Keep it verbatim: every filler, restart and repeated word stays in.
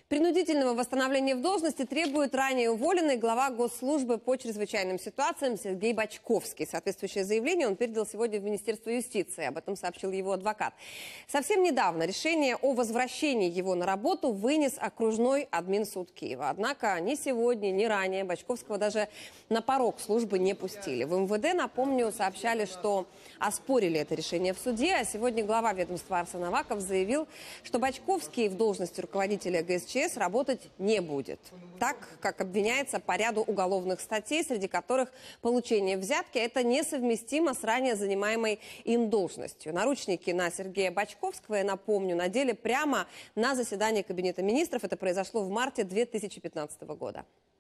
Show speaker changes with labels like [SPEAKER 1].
[SPEAKER 1] Принудительного восстановления в должности требует ранее уволенный глава Госслужбы по чрезвычайным ситуациям Сергей Бочковский. Соответствующее заявление он передал сегодня в Министерство юстиции. Об этом сообщил его адвокат. Совсем недавно решение о возвращении его на работу вынес окружной админсуд Киева. Однако ни сегодня, ни ранее Бочковского даже на порог службы не пустили. В эм вэ дэ, напомню, сообщали, что оспорили это решение в суде. А сегодня глава ведомства Арсен Аваков заявил, что Бочковский в должности руководителя гэ эс че эс работать не будет. Так, как обвиняется по ряду уголовных статей, среди которых получение взятки – это несовместимо с ранее занимаемой им должностью. Наручники на Сергея Бочковского, я напомню, надели прямо на заседании Кабинета министров. Это произошло в марте две тысячи пятнадцатого года.